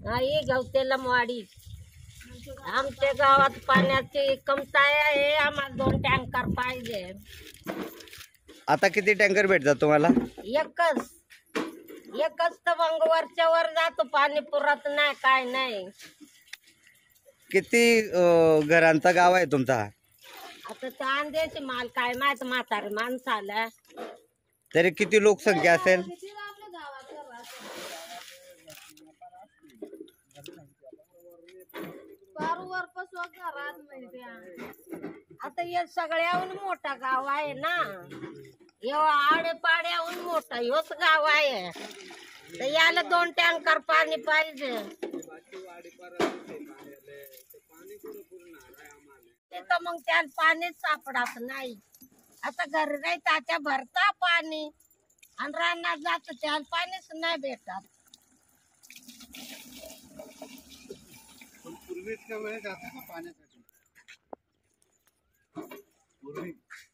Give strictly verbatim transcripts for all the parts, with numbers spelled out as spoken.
आई गवतेला वाडी आमच्या गावात पाण्याची कमतरता आहे, आम्हाला दोन टँकर पाहिजे। आता किती टँकर भेटतात तुम्हाला? एकच एकच तर मग वरच्या वर जातो, पाणी पुरत नाही काय नाही। किती अं, घरांचा गाव आहे तुमचा? आता चांदेची माल काय माहित, म्हातारे माणसाला तरी किती लोकसंख्या असेल? आता हे सगळ्याहून मोठा गाव आहे ना, आडेपाड्याहून मोठा हेच गाव आहे, तर याला दोन टँकर पाणी पाहिजे। तिथं मग त्याला पाणीच सापडत नाही। आता घरी नाही त्याच्या भरता पाणी आणि रानात जात त्याला पाणीच नाही भेटत। पूर्वी इतक्या वेळ जाते का पाण्यासाठी? पूर्वी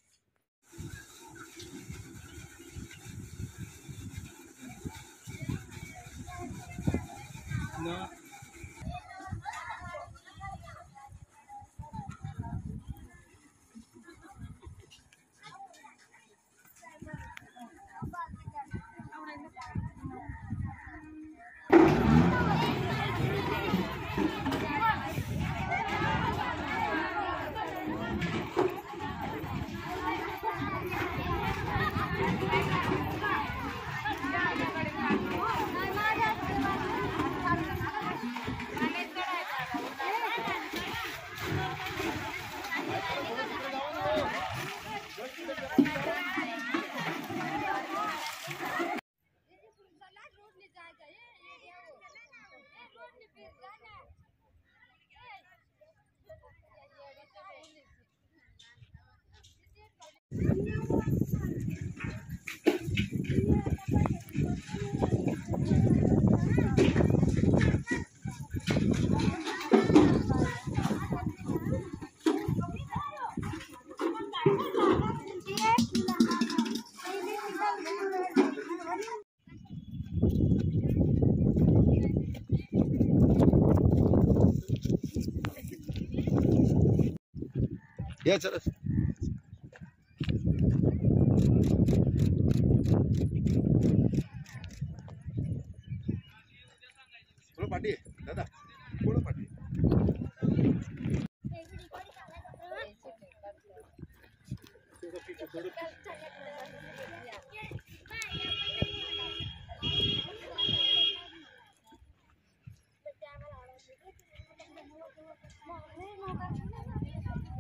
या चला थोडं पाठी आहे दादा, थोडं पाठी थोडं